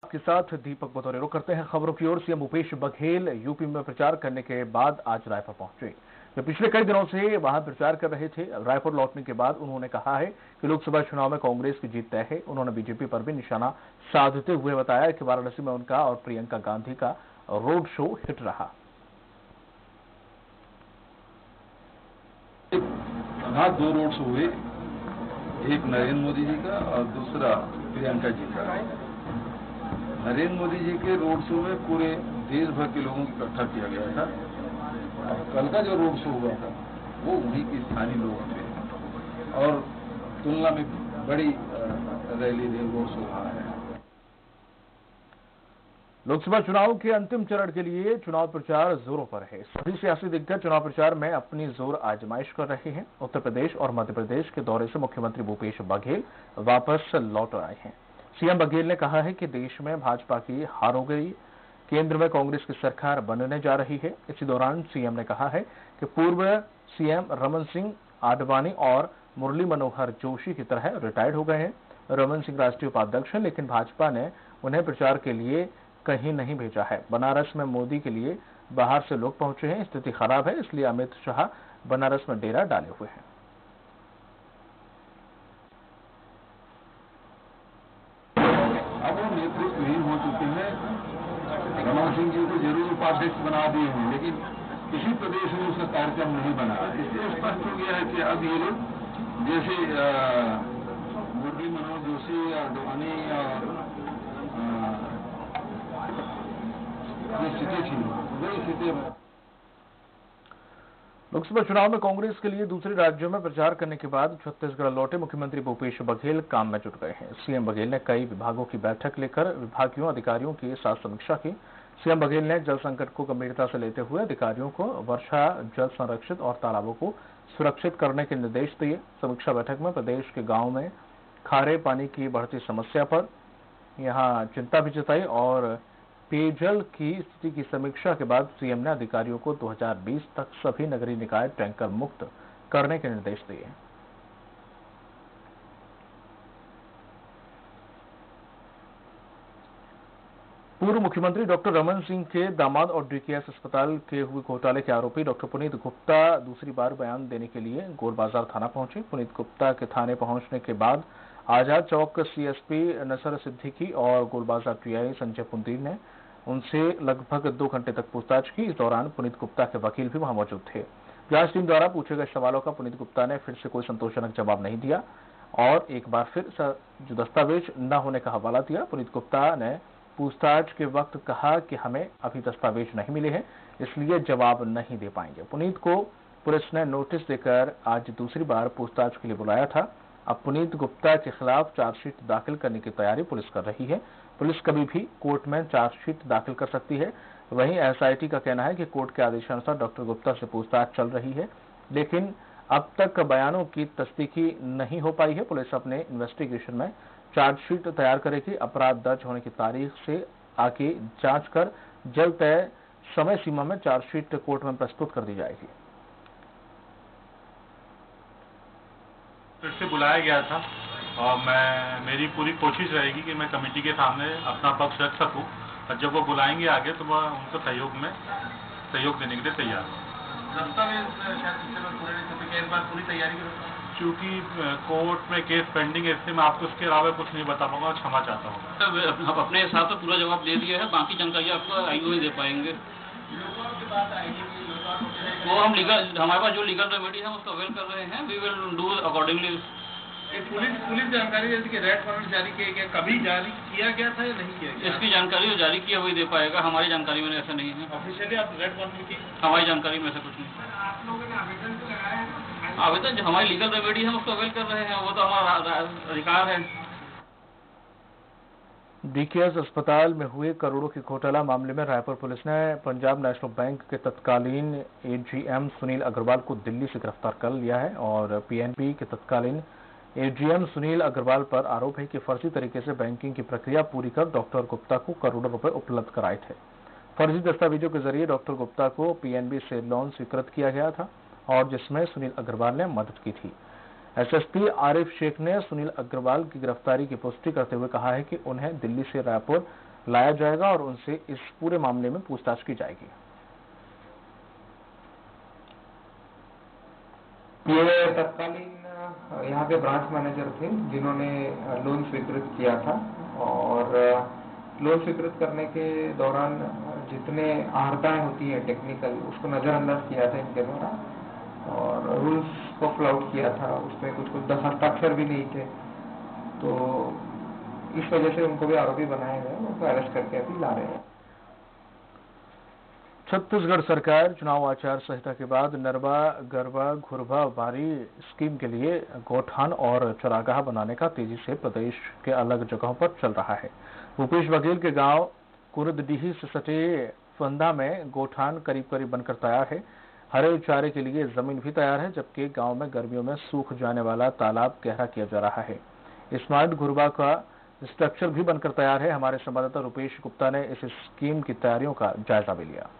के साथ दीपक बतौरे। रुक करते हैं खबरों की ओर। सीएम भूपेश बघेल यूपी में प्रचार करने के बाद आज रायपुर पहुंचे। वे पिछले कई दिनों से वहां प्रचार कर रहे थे। रायपुर लौटने के बाद उन्होंने कहा है कि लोकसभा चुनाव में कांग्रेस की जीत तय है। उन्होंने बीजेपी पर भी निशाना साधते हुए बताया कि वाराणसी में उनका और प्रियंका गांधी का रोड शो हिट रहा। दो रोड शो हुए, एक नरेंद्र मोदी जी का और दूसरा प्रियंका जी का। नरेंद्र मोदी जी के रोड शो में पूरे देश भर के लोगों को इकट्ठा किया गया था और कल का जो रोड शो हुआ था वो उन्हीं के स्थानीय लोगों थे और तुलना में बड़ी रैली रोड शो रहा है। लोकसभा चुनाव के अंतिम चरण के लिए चुनाव प्रचार जोरों पर है। सभी सियासी दिग्गज चुनाव प्रचार में अपनी जोर आजमाइश कर रहे हैं। उत्तर प्रदेश और मध्य प्रदेश के दौरे से मुख्यमंत्री भूपेश बघेल वापस लौट आए हैं। सीएम बघेल ने कहा है कि देश में भाजपा की हार हो गई, केंद्र में कांग्रेस की सरकार बनने जा रही है। इसी दौरान सीएम ने कहा है कि पूर्व सीएम रमन सिंह आडवाणी और मुरली मनोहर जोशी की तरह रिटायर्ड हो गए हैं। रमन सिंह राष्ट्रीय उपाध्यक्ष हैं, लेकिन भाजपा ने उन्हें प्रचार के लिए कहीं नहीं भेजा है। बनारस में मोदी के लिए बाहर से लोग पहुंचे हैं। स्थिति खराब है, इसलिए अमित शाह बनारस में डेरा डाले हुए हैं। अब वो नेतृत्वहीन हो चुके हैं। रमन सिंह जी को जरूर उपाध्यक्ष बना दिए हैं, लेकिन किसी प्रदेश में उसका कार्यक्रम नहीं बना। इसलिए स्पष्ट हो गया है कि अब ये लोग जैसे मुरली मनोहर जोशी, आडवाणी और लोकसभा चुनाव में कांग्रेस के लिए दूसरे राज्यों में प्रचार करने के बाद छत्तीसगढ़ लौटे मुख्यमंत्री भूपेश बघेल काम में जुट गए हैं। सीएम बघेल ने कई विभागों की बैठक लेकर विभागीय अधिकारियों के साथ समीक्षा की। सीएम बघेल ने जल संकट को गंभीरता से लेते हुए अधिकारियों को वर्षा जल संरक्षित और तालाबों को सुरक्षित करने के निर्देश दिए। समीक्षा बैठक में प्रदेश के गाँव में खारे पानी की बढ़ती समस्या पर यहाँ चिंता भी जताई और पेयजल की स्थिति की समीक्षा के बाद सीएम ने अधिकारियों को 2020 तक सभी नगरीय निकाय टैंकर मुक्त करने के निर्देश दिए। पूर्व मुख्यमंत्री डॉक्टर रमन सिंह के दामाद और डीकेएस अस्पताल के हुए घोटाले के आरोपी डॉक्टर पुनीत गुप्ता दूसरी बार बयान देने के लिए गोलबाजार थाना पहुंचे। पुनीत गुप्ता के थाने पहुंचने के बाद आजाद चौक सीएसपी नसर सिद्दीकी और गोलबाजार पीआई संजय पुंदीर ने उनसे लगभग 2 घंटे तक पूछताछ की। इस दौरान पुनीत गुप्ता के वकील भी वहां मौजूद थे। जांच टीम द्वारा पूछे गए सवालों का पुनीत गुप्ता ने फिर से कोई संतोषजनक जवाब नहीं दिया और एक बार फिर जो दस्तावेज न होने का हवाला दिया। पुनीत गुप्ता ने पूछताछ के वक्त कहा कि हमें अभी दस्तावेज नहीं मिले हैं, इसलिए जवाब नहीं दे पाएंगे। पुनीत को पुलिस ने नोटिस देकर आज दूसरी बार पूछताछ के लिए बुलाया था। अब पुनीत गुप्ता के खिलाफ चार्जशीट दाखिल करने की तैयारी पुलिस कर रही है। पुलिस कभी भी कोर्ट में चार्जशीट दाखिल कर सकती है। वहीं एसआईटी का कहना है कि कोर्ट के आदेशानुसार डॉक्टर गुप्ता से पूछताछ चल रही है, लेकिन अब तक बयानों की तस्दीकी नहीं हो पाई है। पुलिस अपने इन्वेस्टिगेशन में चार्जशीट तैयार करेगी। अपराध दर्ज होने की तारीख से आगे जांच कर जल्द तय समय सीमा में चार्जशीट कोर्ट में प्रस्तुत कर दी जाएगी। फिर से बुलाया गया था और मेरी पूरी कोशिश रहेगी कि मैं कमेटी के सामने अपना पक्ष रख सकूं और जब वो बुलाएंगे आगे तो मैं उनको सहयोग देने के लिए तैयार हूँ। पूरी तैयारी क्योंकि कोर्ट में केस पेंडिंग है, इससे मैं आपको इसके अलावा कुछ नहीं बता पाऊंगा और क्षमा चाहता हूँ। आप अपने हिसाब से पूरा जवाब दे दिया है, बाकी जानकारी आपको आईओ ही दे पाएंगे। वो हम लीगल, हमारे पास जो लीगल रेमेडी है उसको अवेल कर रहे हैं। We will do accordingly. Police जानकारी जैसे कि रेड वारंट जारी किया गया, कभी जारी किया गया था या नहीं किया गया? इसकी जानकारी जो जारी किया वही दे पाएगा। हमारी जानकारी में ऐसा नहीं है। ऑफिशियली आप रेड वारंट की? हमारी जानकारी में ऐसा कुछ नहीं। आवेदन जो हमारी लीगल रेमेडी है उसको अवेल कर रहे हैं, वो तो हमारा अधिकार है। डीकेएस अस्पताल में हुए करोड़ों के घोटाला मामले में रायपुर पुलिस ने पंजाब नेशनल बैंक के तत्कालीन एजीएम सुनील अग्रवाल को दिल्ली से गिरफ्तार कर लिया है और पीएनबी के तत्कालीन एजीएम सुनील अग्रवाल पर आरोप है कि फर्जी तरीके से बैंकिंग की प्रक्रिया पूरी कर डॉक्टर गुप्ता को करोड़ों रुपए उपलब्ध कराए थे। फर्जी दस्तावेजों के जरिए डॉक्टर गुप्ता को पीएनबी से लोन स्वीकृत किया गया था और जिसमें सुनील अग्रवाल ने मदद की थी। एसएसपी आरिफ शेख ने सुनील अग्रवाल की गिरफ्तारी की पुष्टि करते हुए कहा है कि उन्हें दिल्ली से रायपुर लाया जाएगा और उनसे इस पूरे मामले में पूछताछ की जाएगी। ये तत्कालीन यहाँ के ब्रांच मैनेजर थे जिन्होंने लोन स्वीकृत किया था और लोन स्वीकृत करने के दौरान जितने आहर्ताएं होती हैं टेक्निकल, उसको नजरअंदाज किया था इनके द्वारा और रूल्स को फ्लाउट किया था। उसमें कुछ हस्ताक्षर भी नहीं थे, तो इस वजह से उनको भी आरोपी बनाया गया, उनको अरेस्ट करके अभी ला रहे हैं। छत्तीसगढ़ सरकार चुनाव आचार संहिता के बाद नरवा गरवा घुरवा बारी स्कीम के लिए गौठान और चरागाह बनाने का तेजी से प्रदेश के अलग जगहों पर चल रहा है। भूपेश बघेल के गांव कुरदडीही से सटे फंदा में गौठान करीब बनकर तैयार है। हरे चारे के लिए जमीन भी तैयार है, जबकि गांव में गर्मियों में सूख जाने वाला तालाब गहरा किया जा रहा है। स्मार्ट घुरवा का स्ट्रक्चर भी बनकर तैयार है। हमारे संवाददाता रुपेश गुप्ता ने इस स्कीम की तैयारियों का जायजा भी लिया।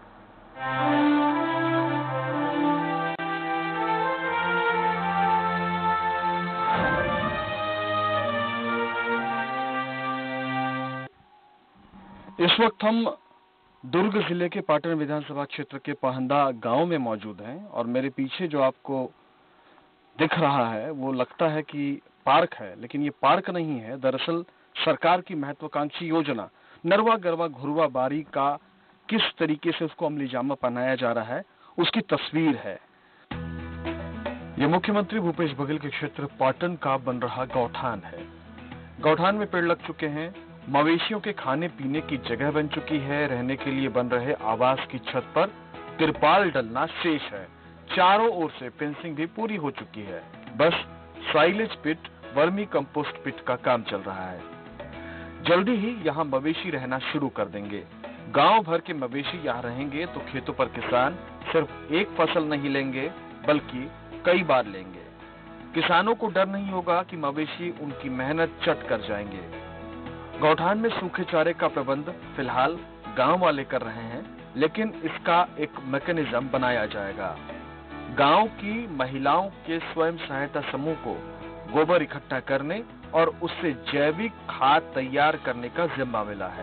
इस वक्त हम दुर्ग जिले के पाटन विधानसभा क्षेत्र के पहंदा गांव में मौजूद हैं और मेरे पीछे जो आपको दिख रहा है वो लगता है कि पार्क है, लेकिन ये पार्क नहीं है। दरअसल सरकार की महत्वाकांक्षी योजना नरवा गरवा घुरवा बारी का किस तरीके से उसको अमलीजामा पहनाया जा रहा है उसकी तस्वीर है। ये मुख्यमंत्री भूपेश बघेल के क्षेत्र पाटन का बन रहा गौठान है। गौठान में पेड़ लग चुके हैं, मवेशियों के खाने पीने की जगह बन चुकी है, रहने के लिए बन रहे आवास की छत पर तिरपाल डलना शेष है। चारों ओर से फेंसिंग भी पूरी हो चुकी है, बस silage pit, vermicompost pit का काम चल रहा है। जल्दी ही यहाँ मवेशी रहना शुरू कर देंगे। गांव भर के मवेशी यहाँ रहेंगे तो खेतों पर किसान सिर्फ एक फसल नहीं लेंगे बल्कि कई बार लेंगे। किसानों को डर नहीं होगा कि मवेशी उनकी मेहनत चट कर जाएंगे। गौठान में सूखे चारे का प्रबंध फिलहाल गांव वाले कर रहे हैं, लेकिन इसका एक मैकेनिज्म बनाया जाएगा। गांव की महिलाओं के स्वयं सहायता समूह को गोबर इकट्ठा करने और उससे जैविक खाद तैयार करने का जिम्मा मिला है।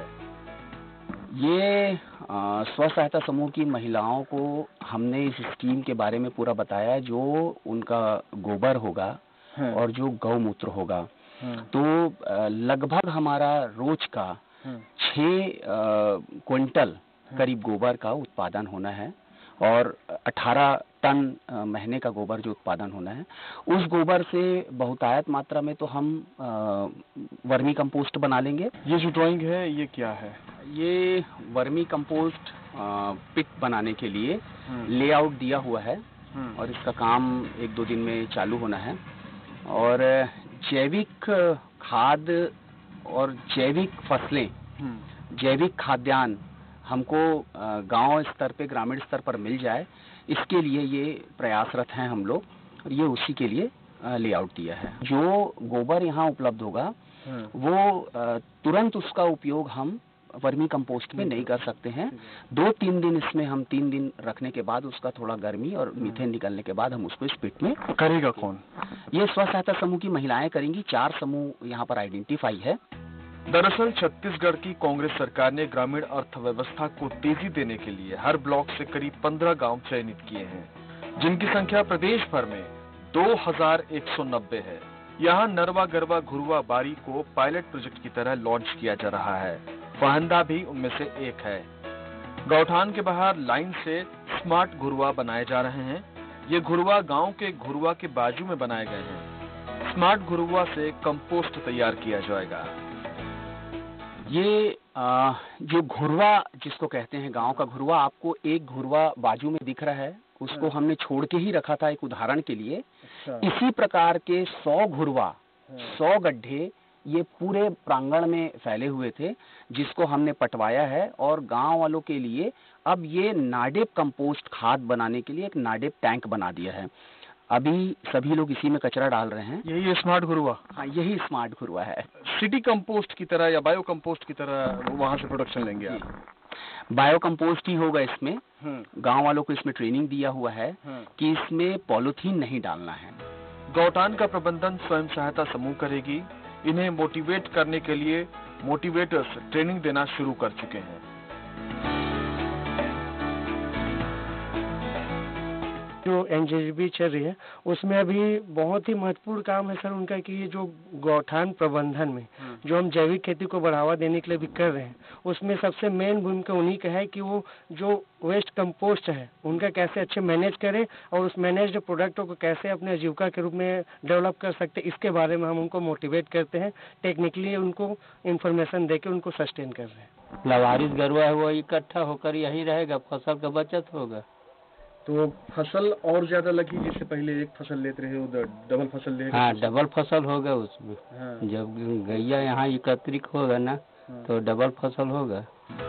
ये स्व सहायता समूह की महिलाओं को हमने इस स्कीम के बारे में पूरा बताया। जो उनका गोबर होगा और जो गौमूत्र होगा, तो लगभग हमारा रोज का 6 क्विंटल करीब गोबर का उत्पादन होना है और 18 टन महीने का गोबर जो उत्पादन होना है। उस गोबर से बहुतायत मात्रा में तो हम वर्मी कंपोस्ट बना लेंगे। ये जो ड्राइंग है ये क्या है? ये वर्मी कंपोस्ट पिट बनाने के लिए लेआउट दिया हुआ है और इसका काम 1-2 दिन में चालू होना है। और जैविक खाद और जैविक फसलें, जैविक खाद्यान्न हमको गांव स्तर पे, ग्रामीण स्तर पर मिल जाए, इसके लिए ये प्रयासरत हैं हम लोग और ये उसी के लिए लेआउट दिया है। जो गोबर यहाँ उपलब्ध होगा वो तुरंत उसका उपयोग हम वर्मी कंपोस्ट में नहीं कर सकते हैं। 2-3 दिन इसमें हम 3 दिन रखने के बाद उसका थोड़ा गर्मी और मीथेन निकलने के बाद हम उसको इस पिट में। करेगा कौन? ये स्व सहायता समूह की महिलाएं करेंगी। 4 समूह यहाँ पर आइडेंटिफाई है। दरअसल छत्तीसगढ़ की कांग्रेस सरकार ने ग्रामीण अर्थव्यवस्था को तेजी देने के लिए हर ब्लॉक से करीब 15 गांव चयनित किए हैं, जिनकी संख्या प्रदेश भर में 2190 है। यहाँ नरवा गरवा घुरवा बारी को पायलट प्रोजेक्ट की तरह लॉन्च किया जा रहा है। फहंदा भी उनमें से एक है। गौठान के बाहर लाइन से स्मार्ट घुरवा बनाए जा रहे हैं। ये घुरवा गांव के घुरवा के बाजू में बनाए गए हैं। स्मार्ट घुरवा से कंपोस्ट तैयार किया जाएगा। ये जो घुरवा जिसको कहते हैं, गांव का घुरवा, आपको एक घुरवा बाजू में दिख रहा है, उसको हमने छोड़ के ही रखा था एक उदाहरण के लिए। इसी प्रकार के 100 घुरवा, 100 गड्ढे ये पूरे प्रांगण में फैले हुए थे, जिसको हमने पटवाया है और गांव वालों के लिए अब ये नाडेप कंपोस्ट खाद बनाने के लिए एक नाडेप टैंक बना दिया है। अभी सभी लोग इसी में कचरा डाल रहे हैं। यही स्मार्ट घुरवा? हाँ, यही स्मार्ट घुरवा है। सिटी कंपोस्ट की तरह या बायो कंपोस्ट की तरह वहां से प्रोडक्शन लेंगे आप? बायो कंपोस्ट ही होगा इसमें। गांव वालों को इसमें ट्रेनिंग दिया हुआ है कि इसमें पॉलीथीन नहीं डालना है। गौठान का प्रबंधन स्वयं सहायता समूह करेगी। इन्हें मोटिवेट करने के लिए मोटिवेटर्स ट्रेनिंग देना शुरू कर चुके हैं। जो एनजेबी चल रही है उसमें अभी बहुत ही महत्वपूर्ण काम है सर उनका कि ये जो गौठान प्रबंधन में जो हम जैविक खेती को बढ़ावा देने के लिए भी कर रहे हैं उसमें सबसे मेन भूमिका उन्हीं का है कि वो जो वेस्ट कंपोस्ट है उनका कैसे अच्छे मैनेज करें और उस मैनेज्ड प्रोडक्टों को कैसे अपने आजीविका के रूप में डेवलप कर सकते हैं, इसके बारे में हम उनको मोटिवेट करते हैं, टेक्निकली उनको इंफॉर्मेशन देके उनको सस्टेन कर रहे हैं। लावारिस गरुआ है वो इकट्ठा होकर यही रहेगा, फसल का बचत होगा। तो फसल और ज्यादा लगी, जैसे पहले एक फसल लेते रहे उधर डबल फसल ले। हाँ, डबल फसल होगा उसमें। हाँ। जब गैया यहाँ एकत्रित होगा ना तो डबल फसल होगा।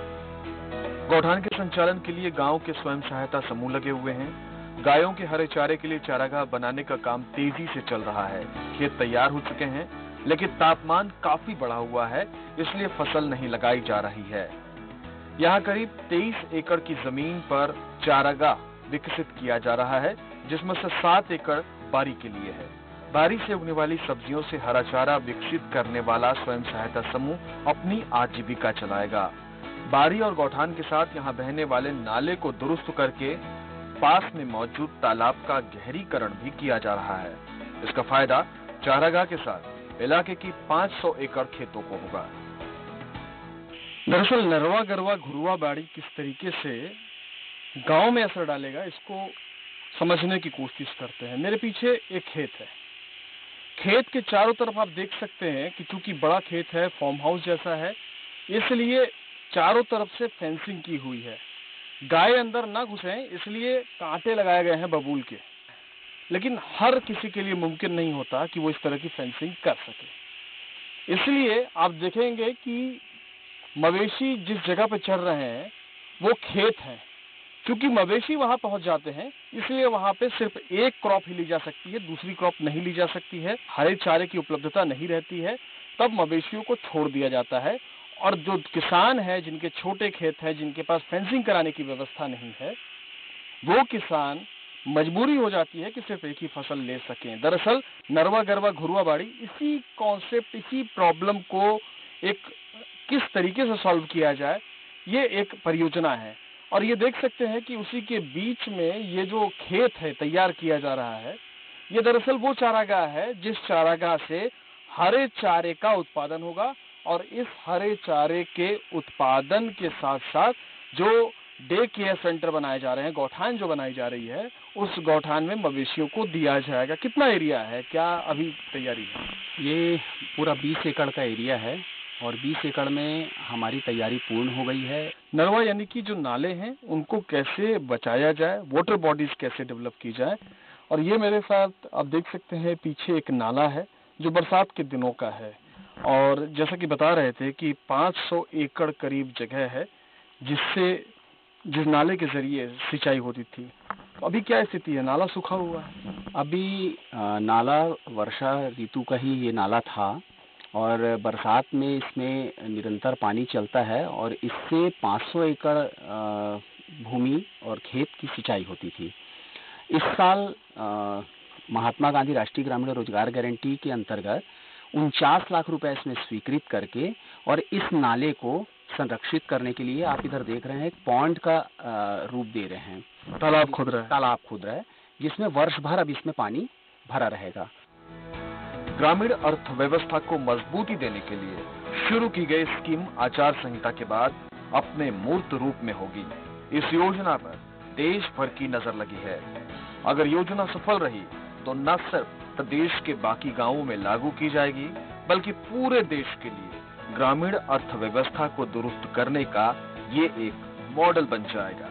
गौठान के संचालन के लिए गांव के स्वयं सहायता समूह लगे हुए हैं। गायों के हरे चारे के लिए चारागाह बनाने का काम तेजी से चल रहा है। खेत तैयार हो चुके हैं, लेकिन तापमान काफी बढ़ा हुआ है, इसलिए फसल नहीं लगाई जा रही है। यहाँ करीब 23 एकड़ की जमीन पर चारागाह विकसित किया जा रहा है, जिसमें से 7 एकड़ बारी के लिए है। बारी से उगने वाली सब्जियों से हरा चारा विकसित करने वाला स्वयं सहायता समूह अपनी आजीविका चलाएगा। बारी और गौठान के साथ यहाँ बहने वाले नाले को दुरुस्त करके पास में मौजूद तालाब का गहरीकरण भी किया जा रहा है। इसका फायदा चारागाह के साथ इलाके की 500 एकड़ खेतों को होगा। दरअसल नरवा गरवा घुरुआ बाड़ी किस तरीके से गांव में असर डालेगा इसको समझने की कोशिश करते हैं। मेरे पीछे एक खेत है। खेत के चारों तरफ आप देख सकते हैं कि चूंकि बड़ा खेत है, फार्म हाउस जैसा है, इसलिए चारों तरफ से फेंसिंग की हुई है। गाय अंदर ना घुसे इसलिए कांटे लगाए गए हैं बबूल के। लेकिन हर किसी के लिए मुमकिन नहीं होता कि वो इस तरह की फेंसिंग कर सके। इसलिए आप देखेंगे कि मवेशी जिस जगह पे चल रहे हैं वो खेत है। क्योंकि मवेशी वहां पहुंच जाते हैं, इसलिए वहां पे सिर्फ एक क्रॉप ही ली जा सकती है, दूसरी क्रॉप नहीं ली जा सकती है। हरे चारे की उपलब्धता नहीं रहती है, तब मवेशियों को छोड़ दिया जाता है। और जो किसान है, जिनके छोटे खेत है, जिनके पास फेंसिंग कराने की व्यवस्था नहीं है, वो किसान मजबूरी हो जाती है कि सिर्फ एक ही फसल ले सकें। दरअसल नरवा गरवा घुरुआ बाड़ी इसी कॉन्सेप्ट, इसी प्रॉब्लम को एक किस तरीके से सॉल्व किया जाए, ये एक परियोजना है। और ये देख सकते हैं कि उसी के बीच में ये जो खेत है तैयार किया जा रहा है, ये दरअसल वो चारागाह है जिस चारागाह से हरे चारे का उत्पादन होगा। और इस हरे चारे के उत्पादन के साथ साथ जो डे केयर सेंटर बनाए जा रहे हैं, गौठान जो बनाई जा रही है, उस गौठान में मवेशियों को दिया जाएगा। कितना एरिया है, क्या अभी तैयारी है? ये पूरा 20 एकड़ का एरिया है और 20 एकड़ में हमारी तैयारी पूर्ण हो गई है। नरवा यानी कि जो नाले हैं उनको कैसे बचाया जाए, वाटर बॉडीज कैसे डेवलप की जाए। और ये मेरे साथ आप देख सकते हैं पीछे एक नाला है जो बरसात के दिनों का है। और जैसा कि बता रहे थे कि 500 एकड़ करीब जगह है जिस नाले के जरिए सिंचाई होती थी। तो अभी क्या स्थिति है, नाला सूखा हुआ है? अभी नाला वर्षा ऋतु का ही ये नाला था और बरसात में इसमें निरंतर पानी चलता है और इससे 500 एकड़ भूमि और खेत की सिंचाई होती थी। इस साल महात्मा गांधी राष्ट्रीय ग्रामीण रोजगार गारंटी के अंतर्गत 49 लाख रुपए इसमें स्वीकृत करके और इस नाले को संरक्षित करने के लिए आप इधर देख रहे हैं एक पॉन्ड का रूप दे रहे हैं। तालाब खुद रहा है जिसमें वर्ष भर अब इसमें पानी भरा रहेगा। ग्रामीण अर्थव्यवस्था को मजबूती देने के लिए शुरू की गई स्कीम आचार संहिता के बाद अपने मूर्त रूप में होगी। इस योजना पर देश भर की नजर लगी है। अगर योजना सफल रही तो न सिर्फ प्रदेश के बाकी गांवों में लागू की जाएगी, बल्कि पूरे देश के लिए ग्रामीण अर्थव्यवस्था को दुरुस्त करने का ये एक मॉडल बन जाएगा।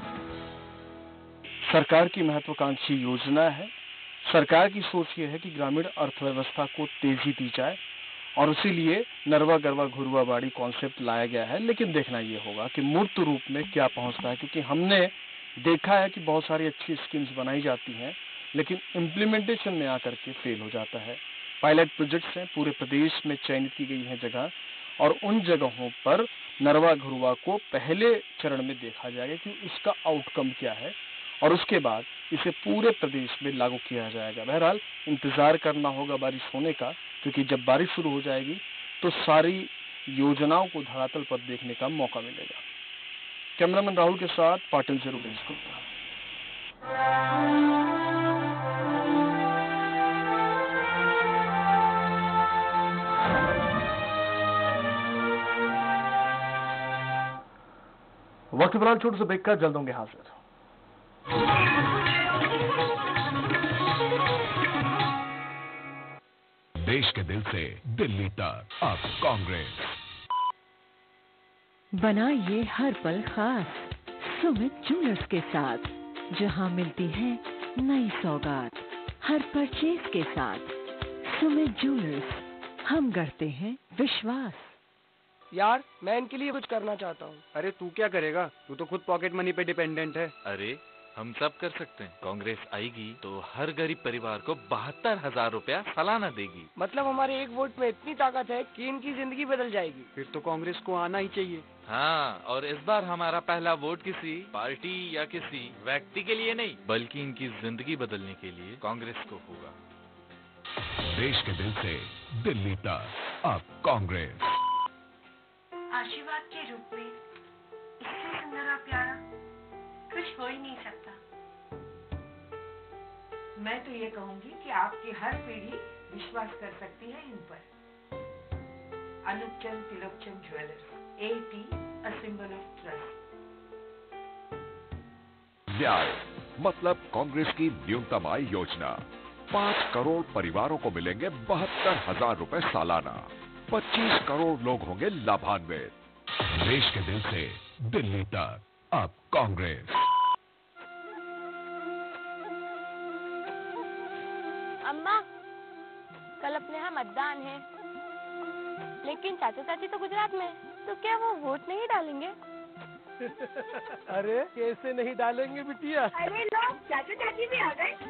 सरकार की महत्वाकांक्षी योजना है। सरकार की सोच ये है कि ग्रामीण अर्थव्यवस्था को तेजी दी जाए और इसीलिए नरवा गरवा घुरुआ बाड़ी कॉन्सेप्ट लाया गया है। लेकिन देखना ये होगा कि मूर्त रूप में क्या पहुंचता है, क्योंकि हमने देखा है कि बहुत सारी अच्छी स्कीम्स बनाई जाती हैं लेकिन इम्प्लीमेंटेशन में आकर के फेल हो जाता है। पायलट प्रोजेक्ट्स हैं, पूरे प्रदेश में चयनित की गई हैं जगह, और उन जगहों पर नरवा घुरुआ को पहले चरण में देखा जाएगा कि उसका आउटकम क्या है और उसके बाद इसे पूरे प्रदेश में लागू किया जाएगा। बहरहाल इंतजार करना होगा बारिश होने का, क्योंकि जब बारिश शुरू हो जाएगी तो सारी योजनाओं को धरातल पर देखने का मौका मिलेगा। कैमरामैन राहुल के साथ पाटिल से रूपेश गुप्ता। वक्त फिलहाल छोटे से ब्रेक का, जल्द होंगे हाजिर। देश के दिल से दिल्ली तक अब कांग्रेस। बनाइए हर पल खास सुमित ज्वेलर्स के साथ, जहां मिलती है नई सौगात हर परचेज के साथ। सुमित ज्वेलर्स, हम करते हैं विश्वास। यार मैं इनके लिए कुछ करना चाहता हूँ। अरे तू क्या करेगा, तू तो खुद पॉकेट मनी पे डिपेंडेंट है। अरे हम सब कर सकते हैं। कांग्रेस आएगी तो हर गरीब परिवार को 72,000 रुपया सालाना देगी। मतलब हमारे एक वोट में इतनी ताकत है कि इनकी जिंदगी बदल जाएगी। फिर तो कांग्रेस को आना ही चाहिए। हाँ, और इस बार हमारा पहला वोट किसी पार्टी या किसी व्यक्ति के लिए नहीं, बल्कि इनकी जिंदगी बदलने के लिए कांग्रेस को होगा। देश के दिल से दिल्ली तक अब कांग्रेस। आशीर्वाद के रूप में इससे सुंदर और प्यारा कुछ हो ही नहीं सकता। मैं तो ये कहूंगी कि आपकी हर पीढ़ी विश्वास कर सकती है इन पर। Anupchand Tilokchand jewellers, AP, a symbol of trust। न्याय मतलब कांग्रेस की न्यूनतम आय योजना। 5 करोड़ परिवारों को मिलेंगे 72,000 रुपए सालाना। 25 करोड़ लोग होंगे लाभान्वित। देश के दिल से दिल्ली तक अब कांग्रेस। अम्मा, कल अपने यहाँ मतदान है, लेकिन चाचा चाची तो गुजरात में, तो क्या वो वोट नहीं डालेंगे? अरे कैसे नहीं डालेंगे बिटिया? अरे लो, चाचा चाची भी आ गए।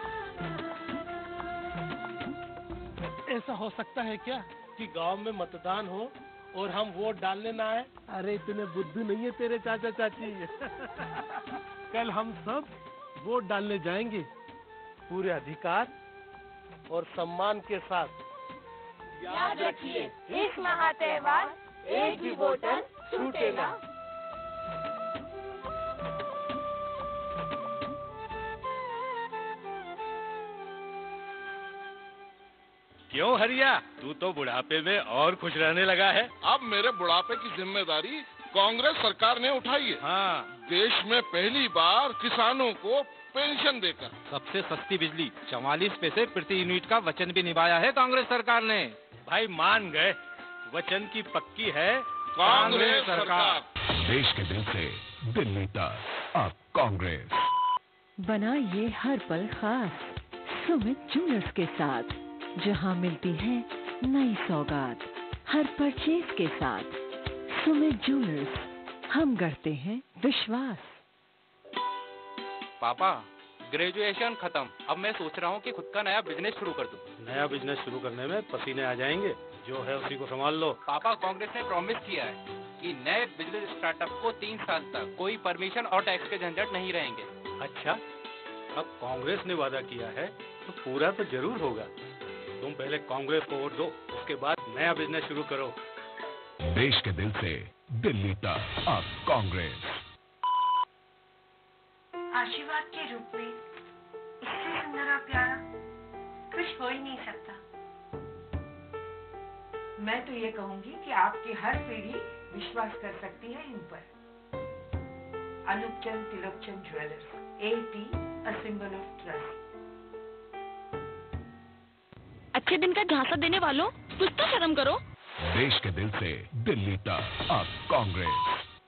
ऐसा हो सकता है क्या कि गांव में मतदान हो और हम वोट डालने ना आए? अरे इतने बुद्धू नहीं है तेरे चाचा चाची। कल हम सब वोट डालने जाएंगे पूरे अधिकार और सम्मान के साथ। याद रखिए, इस महात्योहार एक भी वोटर छूटे ना। क्यों हरिया, तू तो बुढ़ापे में और खुश रहने लगा है। अब मेरे बुढ़ापे की जिम्मेदारी कांग्रेस सरकार ने उठाई है। हाँ, देश में पहली बार किसानों को पेंशन देकर सबसे सस्ती बिजली 44 पैसे प्रति यूनिट का वचन भी निभाया है कांग्रेस सरकार ने। भाई मान गए, वचन की पक्की है कांग्रेस सरकार। देश के दिल से दिल्ली तक अब कांग्रेस। बनाइए हर पल खास सुमित ज्वेलर्स के साथ, जहां मिलती है नई सौगात हर परचेज के साथ। सुमित ज्वेलर्स, हम करते हैं विश्वास। पापा, ग्रेजुएशन खत्म, अब मैं सोच रहा हूँ कि खुद का नया बिजनेस शुरू कर दूं। नया बिजनेस शुरू करने में पसीने आ जाएंगे, जो है उसी को संभाल लो। पापा, कांग्रेस ने प्रॉमिस किया है कि नए बिजनेस स्टार्टअप को 3 साल तक कोई परमिशन और टैक्स के झंझट नहीं रहेंगे। अच्छा, अब कांग्रेस ने वादा किया है तो पूरा तो जरूर होगा। तुम पहले कांग्रेस को वोट दो, उसके बाद नया बिजनेस शुरू करो। देश के दिल से दिल्ली तक अब कांग्रेस। आशीर्वाद के रूप में इससे सुंदर और प्यारा कुछ हो ही नहीं सकता। मैं तो ये कहूंगी कि आपकी हर पीढ़ी विश्वास कर सकती है इन पर। Anupchand Tilokchand jewellers, AP, a symbol of trust। अच्छे दिन का झांसा देने वालों, कुछ तो शर्म करो। देश के दिल से दिल्ली तक अब कांग्रेस।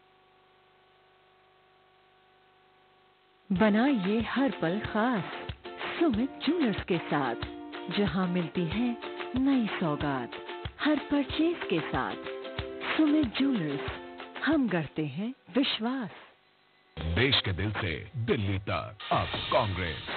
बनाइए हर पल खास सुमित ज्वेलर्स के साथ, जहां मिलती है नई सौगात हर परचेज के साथ। सुमित ज्वेलर्स, हम करते हैं विश्वास। देश के दिल से दिल्ली तक अब कांग्रेस।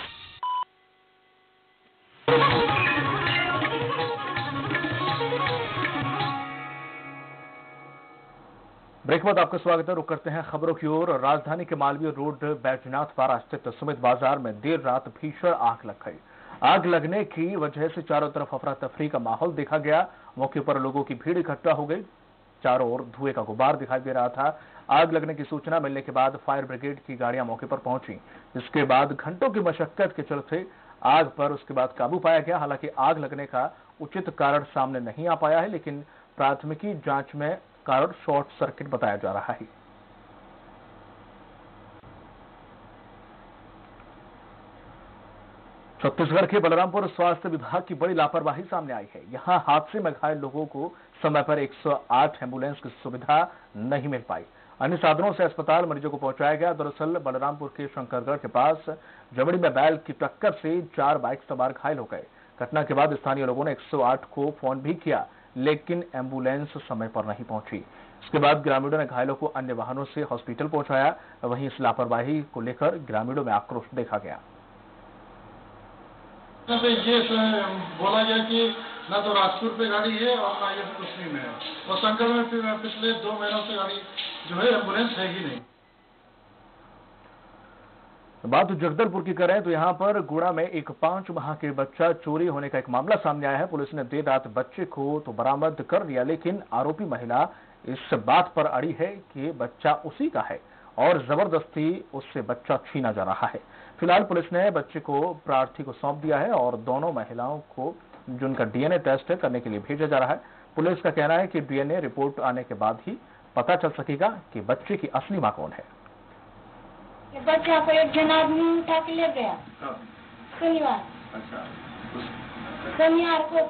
ब्रेक बाद आपका स्वागत है। रुक करते हैं खबरों की ओर। राजधानी के मालवीय रोड बैजनाथ पारा स्थित सुमित बाजार में देर रात भीषण आग लग गई। आग लगने की वजह से चारों तरफ अफरा तफरी का माहौल देखा गया। मौके पर लोगों की भीड़ इकट्ठा हो गई। चारों ओर धुएं का गुबार दिखाई दे रहा था। आग लगने की सूचना मिलने के बाद फायर ब्रिगेड की गाड़ियां मौके पर पहुंची, जिसके बाद घंटों की मशक्कत के चलते आग पर उसके बाद काबू पाया गया। हालांकि आग लगने का उचित कारण सामने नहीं आ पाया है, लेकिन प्राथमिकी जांच में कारण शॉर्ट सर्किट बताया जा रहा है। छत्तीसगढ़ के बलरामपुर स्वास्थ्य विभाग की बड़ी लापरवाही सामने आई है। यहां हादसे में घायल लोगों को समय पर 108 एम्बुलेंस की सुविधा नहीं मिल पाई। अन्य साधनों से अस्पताल मरीजों को पहुंचाया गया। दरअसल बलरामपुर के शंकरगढ़ के पास जमड़ी में बैल की टक्कर से 4 बाइक सवार घायल हो गए। घटना के बाद स्थानीय लोगों ने 108 को फोन भी किया, लेकिन एम्बुलेंस समय पर नहीं पहुंची। इसके बाद ग्रामीणों ने घायलों को अन्य वाहनों से हॉस्पिटल पहुंचाया। वहीं इस लापरवाही को लेकर ग्रामीणों में आक्रोश देखा गया। ये बोला गया कि ना तो राजपुर पे गाड़ी है और ना ये कुशनी में है, और शंकर में पिछले 2 महीनों से गाड़ी जो है एम्बुलेंस है ही नहीं। बात जगदलपुर की करें तो यहां पर गुड़ा में एक 5 माह के बच्चा चोरी होने का एक मामला सामने आया है। पुलिस ने देर रात बच्चे को तो बरामद कर लिया, लेकिन आरोपी महिला इस बात पर अड़ी है कि बच्चा उसी का है और जबरदस्ती उससे बच्चा छीना जा रहा है। फिलहाल पुलिस ने बच्चे को प्रार्थी को सौंप दिया है और दोनों महिलाओं को जिनका डीएनए टेस्ट करने के लिए भेजा जा रहा है। पुलिस का कहना है कि डीएनए रिपोर्ट आने के बाद ही पता चल सकेगा कि बच्चे की असली मां कौन है। बच्चा को एक जन आदमी उठा के ले गया शनिवार। शनिवार को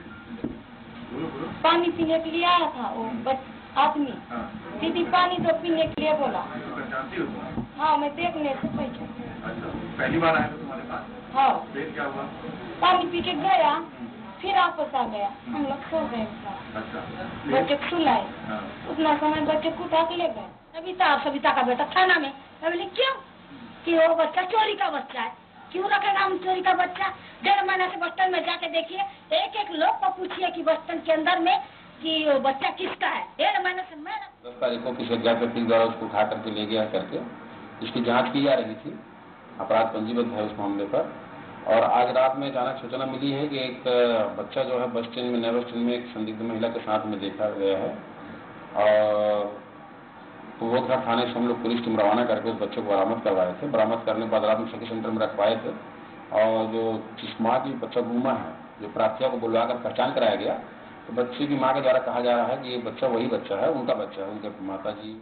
पानी पीने के लिए आया था वो आदमी। दीदी पानी तो पीने के लिए बोला। हाँ, मैं देखने से पहली बार आया था तुम्हारे पास? हाँ। फिर क्या हुआ? पानी पी के गया, फिर वापस आ गया। हम लोग सो गए। बच्चे को सुलाए, उतना समय बच्चे को उठा के ले गए। सविता का बेटा थाना में। मैं बोली क्यों? कि वो बच्चा चोरी का बच्चा है। क्यों रखेगा हम चोरी का बच्चा? 1.5 महीने से बस स्टैंड में जाके देखिए, एक लोग को पूछिए कि बस स्टैंड के अंदर में कि वो बच्चा किसका है। 1.5 महीने से मैं 10 तारीख को किसी अज्ञात व्यक्ति द्वारा उसको उठा करके ले गया करके इसकी जांच की जा रही थी। अपराध पंजीबद्ध है उस मामले पर। और आज रात में अचानक सूचना मिली है कि एक बच्चा जो है बस स्टैंड में नए बस स्टैंड में एक संदिग्ध महिला के साथ में देखा गया है। और पूर्वोत्तर थाने से हम लोग पुलिस टीम रवाना करके उस बच्चे को बरामद करवाए थे। बरामद करने के बाद रात में सखी सेंटर में रखवाए थे। और जो जिस माँ की बच्चा गुमा है, जो प्रार्थियों को बुलवाकर पहचान कराया गया, तो बच्चे की माँ के द्वारा कहा जा रहा है कि ये बच्चा वही बच्चा है, उनका बच्चा है, उनके माता जी।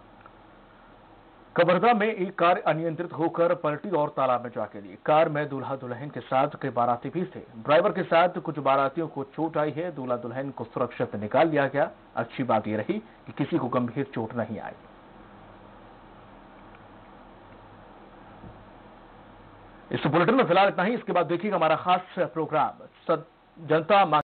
कवर्धा में एक कार अनियंत्रित होकर पलटी और तालाब में जा गिरी। कार में दूल्हा दुल्हन के साथ कई बाराती भी थे। ड्राइवर के साथ कुछ बारातियों को चोट आई है। दूल्हा दुल्हन को सुरक्षित निकाल लिया गया। अच्छी बात यह रही कि किसी को गंभीर चोट नहीं आई। इस बुलेटिन में फिलहाल इतना ही। इसके बाद देखिएगा हमारा खास प्रोग्राम जनता